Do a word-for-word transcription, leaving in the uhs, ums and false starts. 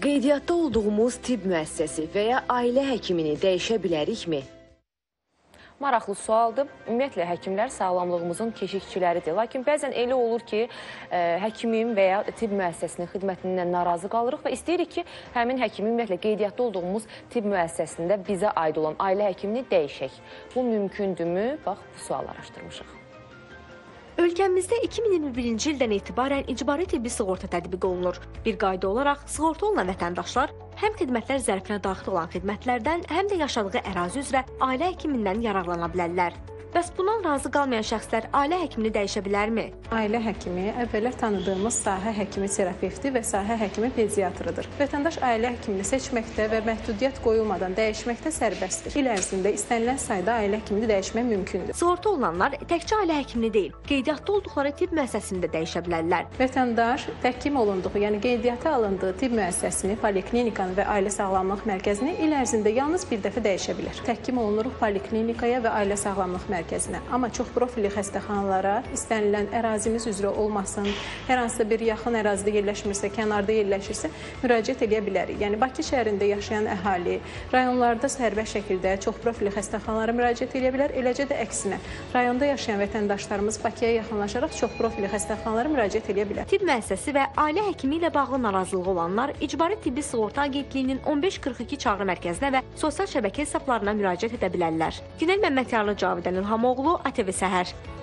Qeydiyyatda olduğumuz tibb müəssisəsi və ya ailə həkimini dəyişə bilərikmi? Maraqlı sualdır. Ümumiyyətlə, həkimlər sağlamlığımızın keşikçiləridir. Lakin bəzən elə olur ki, ə, həkimin və ya tibb müəssisəsinin xidmətindən narazı qalırıq və istəyirik ki, həmin həkimin ümumiyyətlə qeydiyyatda olduğumuz tibb müəssisəsində bizə aid olan ailə həkimini dəyişək. Bu mümkündürmü? Bax, bu sual araşdırmışıq. Ölkəmizdə iki min iyirmi birinci ildən etibarən icbari tibbi sığorta tətbiq olunur. Bir qayda olaraq sığorta olunan vətəndaşlar həm xidmətlər zərfinə daxil olan xidmətlərdən, həm də yaşadığı ərazi üzrə ailə həkimindən yararlana bilərlər. Bəs bundan razı qalmayan şəxslər ailə həkimini dəyişə bilərmi? Ailə həkimi əvvəllər tanıdığımız sahə həkimi terapevti və sahə həkimi pediatrıdır. Vətəndaş ailə həkimini seçməkdə və məhdudiyyət qoyulmadan dəyişməkdə sərbəstdir. İl ərzində istənilən sayda ailə həkimini dəyişmək mümkündür. Sığorta olunanlar təkcə ailə həkimini deyil, qeydiyyatda olduqları tibb müəssisəsində dəyişə bilərlər. Vətəndaş təhkim olunduğu, yəni qeydiyyata alındığı tibb müəssisəsini, poliklinikanı və ailə sağlamlıq mərkəzini il ərzində yalnız bir dəfə dəyişə bilər. Təhkim olunuruq poliklinikaya və ailə sağlamlıq mərkəzinə. Amma çox profilli xəstəxanalara istənilən ərazimiz üzrə olmasın, hər hansısa bir yaxın ərazidə yerləşmirsə, kənarda yerləşirsə, müraciət edə bilərik. Yəni, Bakı şəhərində yaşayan əhali, rayonlarda sərbəst şəkildə çox profilli xəstəxanalara müraciət edə bilər, eləcə də əksinə. Rayonda yaşayan vətəndaşlarımız Bakıya yaxınlaşaraq çox profilli xəstəxanalara müraciət edə bilər. Tibb müəssisəsi və ailə həkimi ilə bağlı narazılığı olanlar İcbari Tibbi Sığorta Agentliyinin on beş qırx iki çağrı mərkəzinə və sosial şəbəkə hesablarına müraciət edə bilərlər. Günel Məmmədyarlı, Cavidən İlhamoğlu, A T V Səhər.